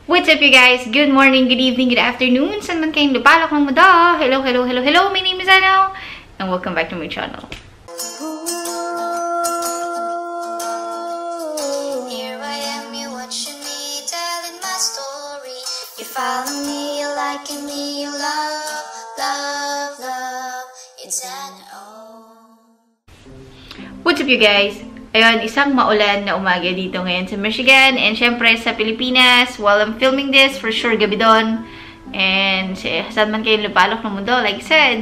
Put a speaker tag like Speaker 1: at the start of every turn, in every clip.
Speaker 1: What's up, you guys? Good morning, good evening, good afternoon. Saan man kayong lupalok ng mundo? Hello, hello, hello, hello. My name is Ano, and welcome back to my channel.
Speaker 2: Here I am, you watching me, telling my story. You follow me, you liking me, you love, love, love. It's Ano.
Speaker 1: What's up, you guys? Ayun, isang maulan na umaga dito ngayon sa Michigan. And syempre sa Pilipinas, while I'm filming this, for sure gabi doon. And saan man kayo lupalok ng mundo, like I said.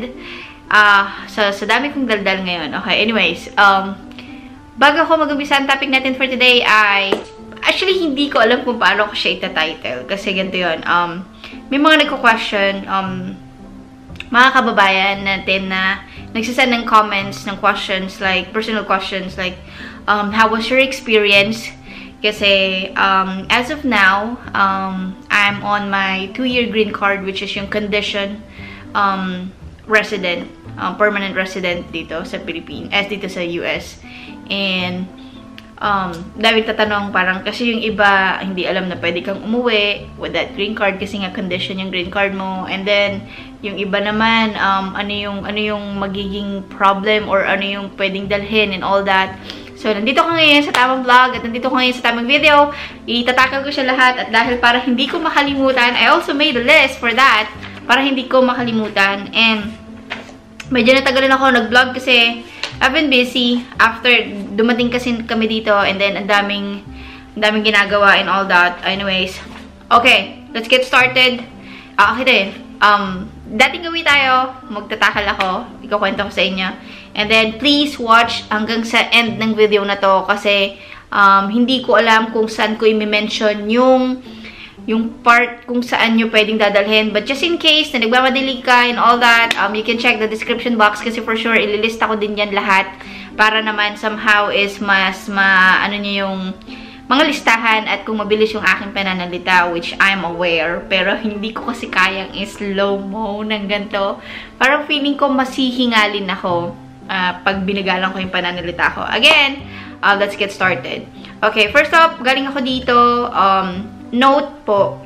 Speaker 1: So dami kong daldal ngayon. Okay, anyways. Bago ako mag-umpisa ang topic natin for today ay... Actually, hindi ko alam kung paano ko siya ita-title. Kasi ganito yun. May mga nagko-question, mga kababayan natin na nagsasend ng comments, ng questions, like personal questions, like how was your experience? Kasi as of now, I'm on my 2-year green card, which is yung condition resident, permanent resident dito sa Philippines, dito sa US. And dahil tatanong parang kasi yung iba hindi alam na pwede kang umuwi with that green card kasi nga condition yung green card mo, and then yung iba naman ano yung magiging problem or ano yung pwedeng dalhin and all that. So nandito ko ngayon sa tamang vlog at nandito ko ngayon sa tamang video. Itatakal ko siya lahat at dahil para hindi ko makalimutan, I also made a list for that para hindi ko makalimutan. And medyo natagalan ako nag-vlog kasi I've been busy after dumating kasi kami dito, and then ang daming ginagawa and all that. Anyways, okay, let's get started. Okay din. Dating gawi tayo, magtatakal ako, ikukwento ko sa inyo. And then please watch hanggang sa end ng video na to kasi hindi ko alam kung saan ko i-mention yung part kung saan nyo pwedeng dadalhin. But just in case na nagmamadali ka and all that, you can check the description box kasi for sure, ililista ko din yan lahat para naman somehow is mas ano nyo yung mga listahan at kung mabilis yung aking pananalita, which I'm aware. Pero hindi ko kasi kayang i-slow-mo ng ganito. Parang feeling ko masihingalin ako pag binagalan ko yung pananalita ko. Again, let's get started. Okay, first up, galing ako dito, note po,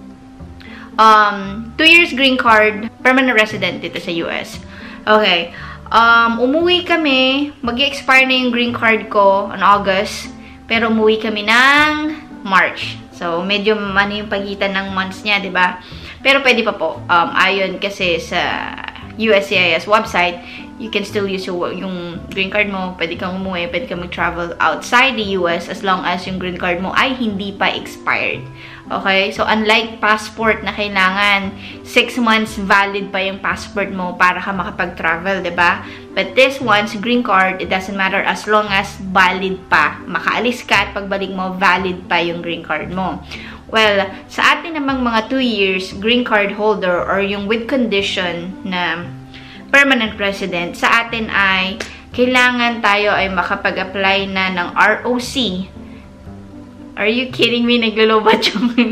Speaker 1: 2 years green card, permanent resident dito sa US. Okay. Umuwi kami, mag-expire na yung green card ko on August, pero umuwi kami ng March. So, medyo ano yung pagitan ng months niya, diba? Pero pwede pa po. Ayon kasi sa USCIS website, you can still use yung green card mo. Pwede kang umuwi, pwede kang mag-travel outside the US as long as yung green card mo ay hindi pa expired. Okay? So, unlike passport na kailangan 6 months valid pa yung passport mo para ka makapag-travel, diba? But this one's green card, it doesn't matter as long as valid pa. Makaalis ka at pagbalik mo, valid pa yung green card mo. Well, sa atin namang mga 2 years green card holder or yung with condition na permanent resident, sa atin ay kailangan tayo ay makapag-apply na ng ROC. Are you kidding me? Naglulobot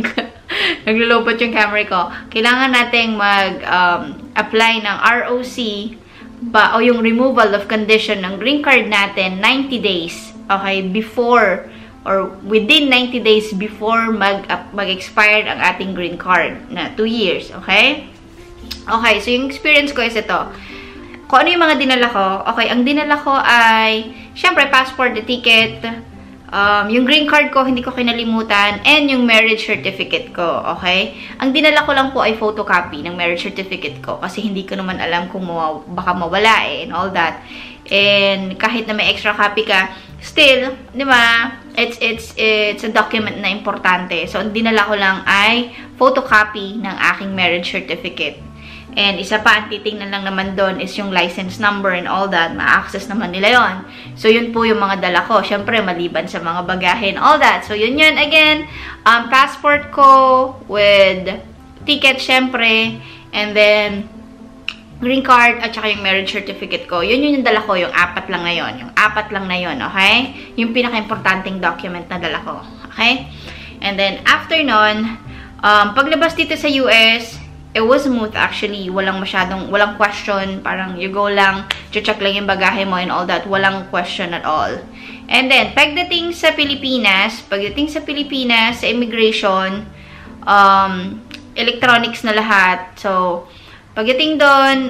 Speaker 1: yung camera ko. Kailangan nating mag-apply ng ROC o yung removal of condition ng green card natin 90 days. Okay? Before or within 90 days before mag-expire ang ating green card na 2 years. Okay? Okay, so yung experience ko is ito. Kung ano yung mga dinala ko, okay, ang dinala ko ay, syempre, passport, the ticket, yung green card ko, hindi ko kinalimutan, and yung marriage certificate ko, okay? Ang dinala ko lang po ay photocopy ng marriage certificate ko kasi hindi ko naman alam kung baka mawala and all that. And kahit na may extra copy ka, still, di ba, it's a document na importante. So, ang dinala ko lang ay photocopy ng aking marriage certificate. And isa pa, ang titingnan lang naman doon is yung license number and all that. Ma-access naman nila yon. So, yun po yung mga dala ko. Siyempre, maliban sa mga bagahe and all that. So, yun. Again, passport ko with ticket, siyempre. And then, green card at saka yung marriage certificate ko. Yun yung dala ko. Yung 4 lang ngayon. Yung 4 lang na yun, okay? Yung pinaka-importanting document na dala ko. Okay? And then, after nun, paglabas dito sa US, it was smooth actually. Walang question. Parang you go lang, check lang yung bagahe mo and all that. Walang question at all. And then, pagdating sa Pilipinas, sa immigration, electronics na lahat. So, pagdating doon,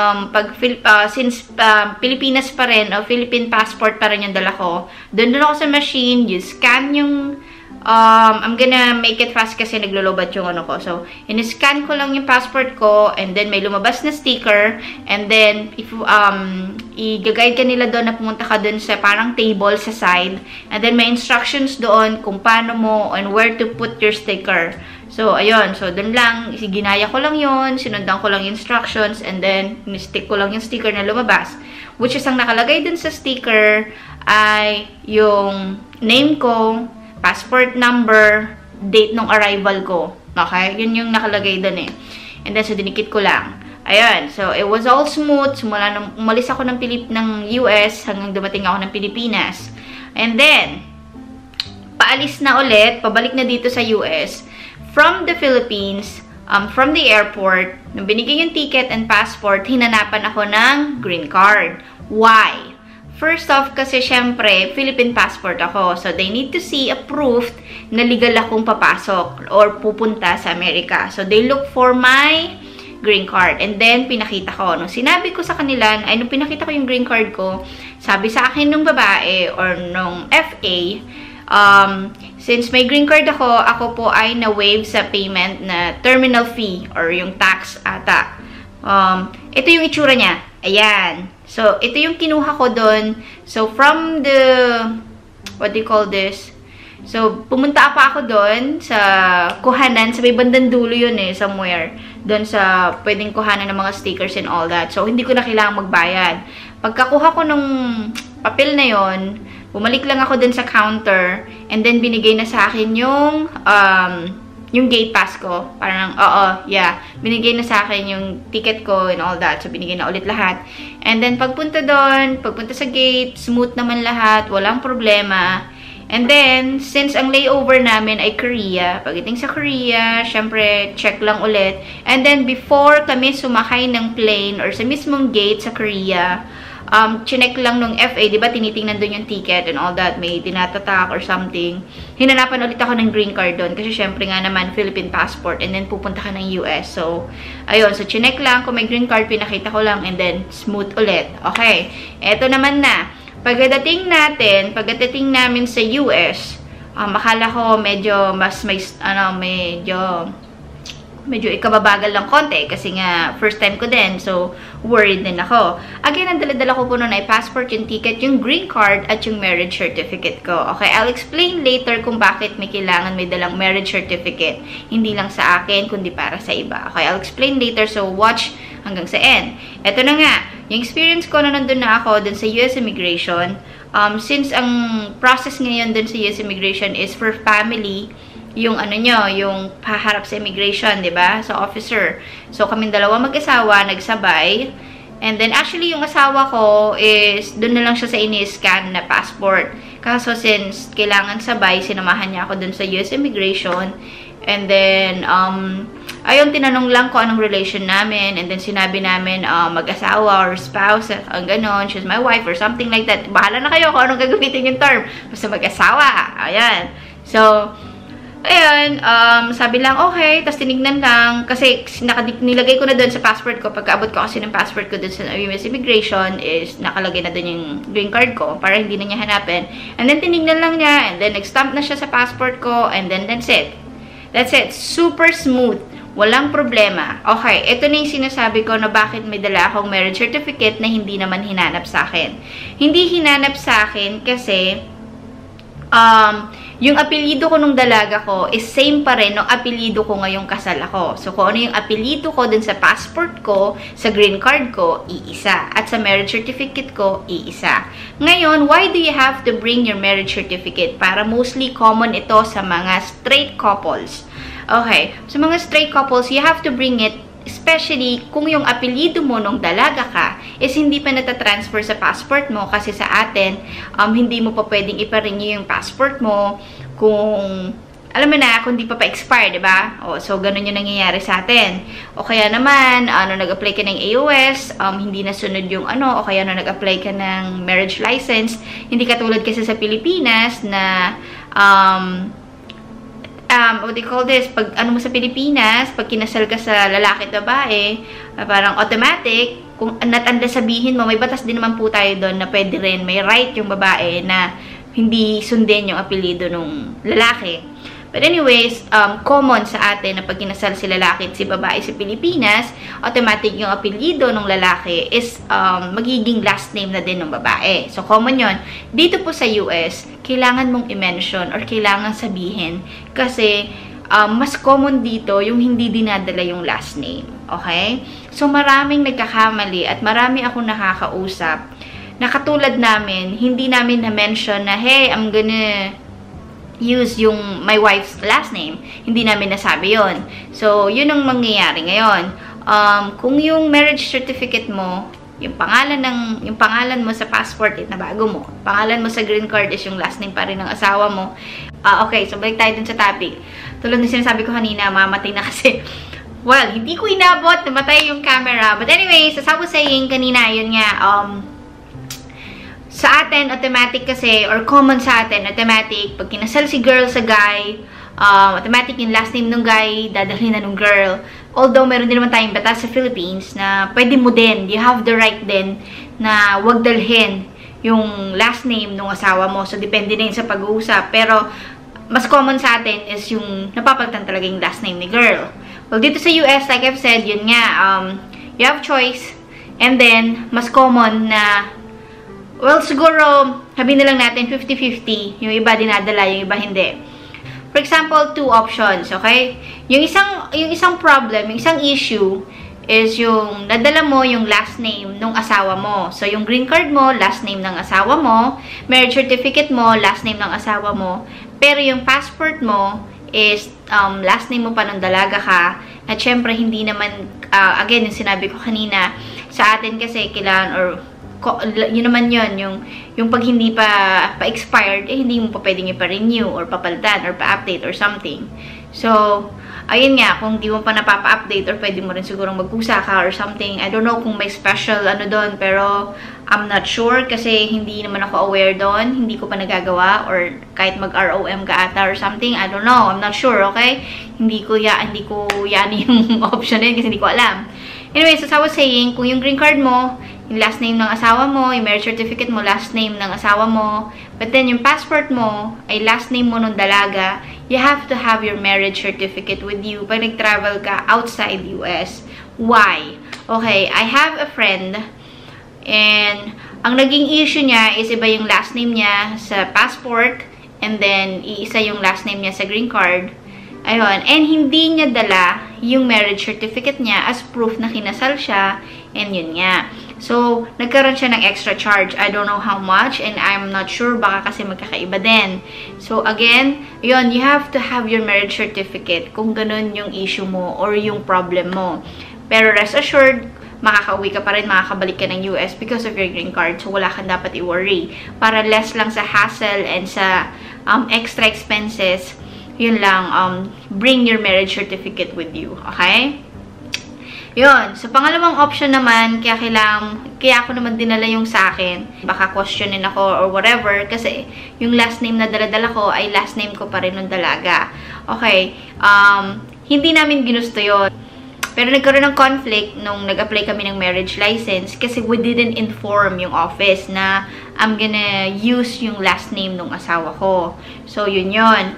Speaker 1: since Pilipinas pa rin, o Philippine passport pa rin yung dala ko, doon ako sa machine, you scan yung, I'm gonna make it fast kasi naglolobat yung ano ko. So, in-scan ko lang yung passport ko, and then may lumabas na sticker, and then, if, i-guide ka nila doon na pumunta ka doon sa parang table sa side, and then may instructions doon kung paano mo, and where to put your sticker. So, ayun. So, dun lang, ginaya ko lang yun, sinundan ko lang instructions, and then, stick ko lang yung sticker na lumabas. Which is, ang nakalagay dun sa sticker ay yung name ko, passport number, date ng arrival ko. Okay? Yun yung nakalagay dun eh. And then, so, dinikit ko lang. Ayun. So, it was all smooth. Simula nung umalis ako ng US hanggang dumating ako ng Pilipinas. And then, paalis na ulit, pabalik na dito sa US, from the Philippines, from the airport, nung binigay yung ticket and passport, hinanapan ako ng green card. Why? First off, kasi syempre, Philippine passport ako. So, they need to see a proof na legal akong papasok or pupunta sa Amerika. So, they look for my green card. And then, pinakita ko. Nung sinabi ko sa kanila, nung pinakita ko yung green card ko, sabi sa akin nung babae or nung FA, since may green card ako po ay na-waive sa payment na terminal fee or yung tax ata. Ito yung itsura niya. Ayan. So, ito yung kinuha ko doon. So, from the, what do you call this? So, pumunta pa ako doon sa kuhanan. Sa may bandang dulo yun eh, somewhere. Doon sa pwedeng kuhanan ng mga stickers and all that. So, hindi ko na kailangang magbayad. Pagkakuha ko nung papel na yon, bumalik lang ako dun sa counter, and then binigay na sa akin yung gate pass ko. Parang, binigay na sa akin yung ticket ko and all that. So, binigay na ulit lahat. And then, pagpunta sa gate, smooth naman lahat, walang problema. And then, since ang layover namin ay Korea, pagdating sa Korea, syempre, check lang ulit. And then, before kami sumakay ng plane or sa mismong gate sa Korea, chinek lang nung FA, di ba, tinitingnan doon yung ticket and all that, may tinatatak or something. Hinanapan ulit ako ng green card doon kasi syempre nga naman, Philippine passport, and then pupunta ka ng US. So, ayun, so chinek lang, kung may green card, pinakita ko lang, and then smooth ulit. Okay, eto naman na. Pagdating namin sa US, akala ko medyo medyo ikababagal lang konti kasi nga first time ko din, so worried din ako. Again, ang dala-dala ko po noon ay passport, yung ticket, yung green card, at yung marriage certificate ko. Okay, I'll explain later kung bakit may kailangan may dalang marriage certificate. Hindi lang sa akin, kundi para sa iba. Okay, I'll explain later, so watch hanggang sa end. Ito na nga, yung experience ko na nandun na ako dun sa US Immigration, since ang process ngayon dun sa US Immigration is for family, yung yung paharap sa immigration, 'di ba? Sa officer. So kaming dalawa mag-asawa nagsabay. And then actually yung asawa ko is doon na lang siya sa ini-scan na passport. Kaso since kailangan sabay, sinamahan niya ako doon sa US Immigration. And then ayun, tinanong lang ko anong relation namin, and then sinabi namin mag-asawa or spouse, ang ganon, she's my wife or something like that. Bahala na kayo kung anong gagamitin yung term. Basta mag-asawa. Ayan. So ayun, sabi lang, okay, tapos tinignan lang, kasi nilagay ko na doon sa passport ko, pagkaabot ko kasi ng passport ko doon sa US Immigration, is nakalagay na doon yung green card ko, para hindi na niya hanapin. And then, tinignan lang niya, and then, nag-stamp na siya sa passport ko, and then, that's it. That's it. Super smooth. Walang problema. Okay, ito na yung sinasabi ko na bakit may dala akong marriage certificate na hindi naman hinanap sa akin. Hindi hinanap sa akin kasi, yung apelyido ko nung dalaga ko is same pa rin ng apelyido ko ngayong kasal ako. So, kung ano yung apelyido ko dun sa passport ko, sa green card ko, iisa. At sa marriage certificate ko, iisa. Ngayon, why do you have to bring your marriage certificate? Para mostly common ito sa mga straight couples. Okay, sa mga straight couples, you have to bring it, especially kung yung apelyido mo nung dalaga ka is hindi pa natatransfer sa passport mo, kasi sa atin, hindi mo pa pwedeng ipa-renew yung passport mo kung, alam mo na, kung hindi pa pa-expire, diba? O, so, ganun yung nangyayari sa atin. O kaya naman, nag-apply ka ng AOS, hindi nasunod yung o kaya nag-apply ka ng marriage license, hindi katulad kasi sa Pilipinas na, what do you call this? Pag ano mo sa Pilipinas, pag kinasal ka sa lalaki at babae, parang automatic, kung natanda sabihin mo, may batas din naman po tayo doon na pwede rin, may right yung babae na hindi sundin yung apelido ng lalaki. But anyways, common sa atin na pag kinasal si lalaki at si babae sa Pilipinas, automatic yung apelido ng lalaki is magiging last name na din ng babae. So, common yon. Dito po sa US, kailangan mong i-mention or kailangan sabihin kasi mas common dito yung hindi dinadala yung last name. Okay? So, maraming nagkakamali at marami akong nakakausap na katulad namin, hindi namin na-mention na, hey, I'm gonna use yung my wife's last name. Hindi namin nasabi yon. So, yun ang mangyayari ngayon. Kung yung marriage certificate mo, yung pangalan mo sa passport na bago mo, pangalan mo sa green card is yung last name pa rin ng asawa mo. Okay, so balik tayo dun sa topic. Tulad ng sinasabi ko kanina, mamatay na kasi. Well, hindi ko inabot, namatay yung camera. But anyways, as I was saying kanina, yun nga, sa atin, automatic kasi, or common sa atin, automatic, pag kinasal si girl sa guy, automatic yung last name ng guy, dadalhin na ng girl. Although, meron din naman tayong batas sa Philippines na pwede mo din, you have the right din na wag dalhin yung last name ng asawa mo. So, depende din sa pag-uusap. Pero, mas common sa atin is yung napapalitan talaga yung last name ni girl. Well, dito sa US, like I've said, yun nga, you have choice. And then, mas common na well, siguro, sabihin na lang natin 50-50. Yung iba dinadala, yung iba hindi. For example, 2 options, okay? Yung isang problem, yung isang issue is yung nadala mo yung last name ng asawa mo. So, yung green card mo, last name ng asawa mo. Marriage certificate mo, last name ng asawa mo. Pero yung passport mo is last name mo pa nung dalaga ka. At syempre, hindi naman, again, yung sinabi ko kanina, sa atin kasi kailangan, or yun naman yun, yung pag hindi pa-expired, hindi mo pa pwedeng ipa-renew or papalitan or pa-update or something. So, ayun nga, kung di mo pa napapa-update or pwede mo rin sigurong magkusa ka or something. I don't know kung may special ano doon, pero I'm not sure kasi hindi naman ako aware doon. Hindi ko pa nagagawa or kahit mag-ROM ka ata or something. I don't know. I'm not sure, okay? Hindi ko yan yung option din kasi hindi ko alam. Anyway, so as I was saying, kung yung green card mo, yung last name ng asawa mo, yung marriage certificate mo, last name ng asawa mo, but then yung passport mo ay last name mo nung dalaga, you have to have your marriage certificate with you pag nag-travel ka outside US. Why? Okay, I have a friend and ang naging issue niya is iba yung last name niya sa passport and then iisa yung last name niya sa green card. Ayun, and hindi niya dala yung marriage certificate niya as proof na kinasal siya, and yun nga. So, nagkaroon siya ng extra charge. I don't know how much, and I'm not sure, baka kasi magkakaiba din. So, again, yun, you have to have your marriage certificate kung ganun yung issue mo or yung problem mo. Pero rest assured, makakauwi ka pa rin, makakabalik ka ng US because of your green card. So, wala kang dapat i-worry. Para less lang sa hassle and sa extra expenses, yun lang, bring your marriage certificate with you, okay? Yun. So, pangalawang option naman, kaya ako naman dinala yung sa akin. Baka questionin ako or whatever, kasi yung last name na dala-dala ko ay last name ko pa rin ng dalaga. Okay. Hindi namin ginusto yun. Pero nagkaroon ng conflict nung nag-apply kami ng marriage license kasi we didn't inform yung office na I'm gonna use yung last name ng asawa ko. So, yun yun.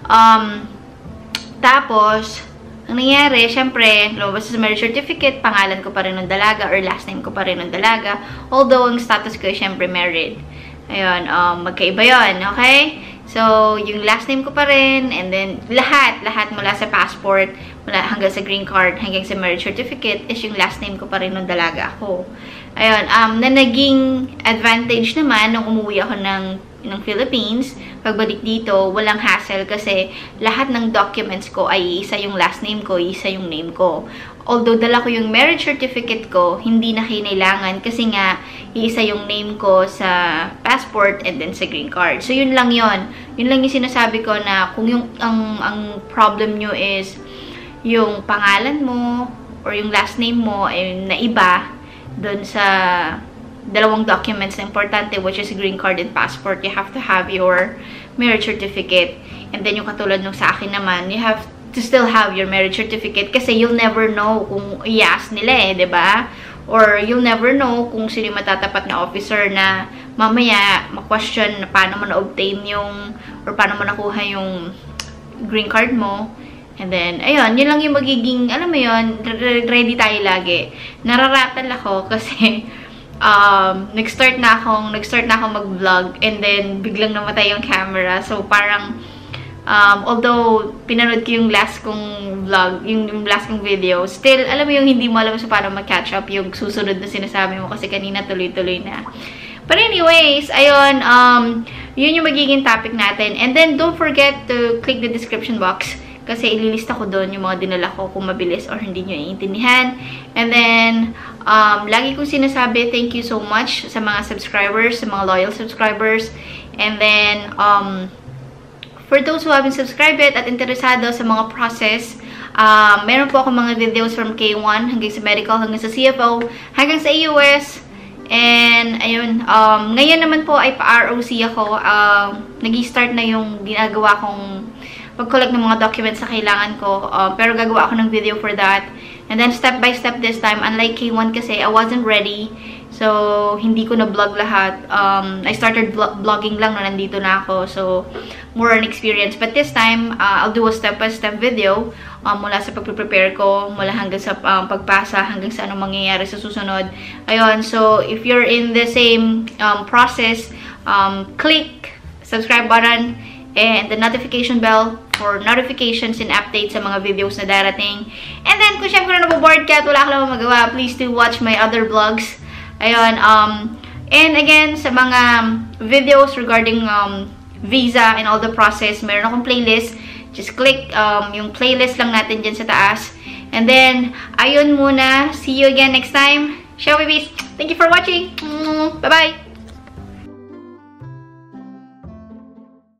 Speaker 1: Tapos, ang nangyari, syempre, lumabas sa marriage certificate, pangalan ko pa rin ng dalaga or last name ko pa rin ng dalaga. Although, ang status ko ay syempre married. Ayun, magkaiba yun, okay? So, yung last name ko pa rin, and then lahat mula sa passport, mula hanggang sa green card, hanggang sa marriage certificate, is yung last name ko pa rin ng dalaga ko. Ayun, na naging advantage naman nung umuwi ako ng Philippines, pagbalik dito, walang hassle kasi lahat ng documents ko ay isa yung last name ko, isa yung name ko. Although dala ko yung marriage certificate ko, hindi na kinailangan kasi nga iisa yung name ko sa passport and then sa green card. So yun lang yun. Yun lang yung sinasabi ko na kung yung ang problem nyo is yung pangalan mo or yung last name mo ay na iba doon sa dalawang documents na importante, which is green card and passport, you have to have your marriage certificate. And then yung katulad nung sa akin naman, you have to still have your marriage certificate kasi you'll never know kung i-ask nila diba? Or you'll never know kung sino yung matatapat na officer na mamaya ma-question na paano mo na-obtain yung or paano mo nakuha yung green card mo. And then, ayun, yun lang yung magiging, alam mo yun, ready tayo lagi. Nararatal ako kasi nag-start na akong mag-vlog and then biglang namatay yung camera. So, parang although pinanood ko yung last kong vlog, yung last kong video, still, alam mo yung hindi mo alam sa paano mag-catch up yung susunod na sinasabi mo kasi kanina tuloy-tuloy na. But anyways, ayun, yun yung magiging topic natin. And then, don't forget to click the description box kasi ililista ko doon yung mga dinala ko kung mabilis or hindi nyo iintindihan. And then, lagi kong sinasabi, thank you so much sa mga subscribers, sa mga loyal subscribers. And then, for those who haven't subscribed yet at interesado sa mga process, meron po ako mga videos from K1 hanggang sa medical, hanggang sa CFO, hanggang sa EUS. And, ayun, ngayon naman po ay pa-ROC ako. Nag-i-start na yung ginagawa kong pag-collect ng mga documents na kailangan ko. Pero gagawa ako ng video for that. And then, step by step this time. Unlike K1 kasi, I wasn't ready. So, hindi ko na-vlog lahat. I started vlogging lang na nandito na ako. So, more on experience. But this time, I'll do a step-by-step video mula sa pag-prepare ko, mula hanggang sa pagpasa, hanggang sa anong mangyayari sa susunod. Ayun, so, if you're in the same process, click subscribe button and the notification bell for notifications and updates sa mga videos na darating. And then, kung syempre naboboard ka at wala ka lang magawa, please do watch my other vlogs. Ayun, and again, sa mga videos regarding visa and all the process, meron akong playlist. Just click yung playlist lang natin dyan sa taas. And then, ayun muna. See you again next time. Ciao, babies! Thank you for watching! Bye-bye!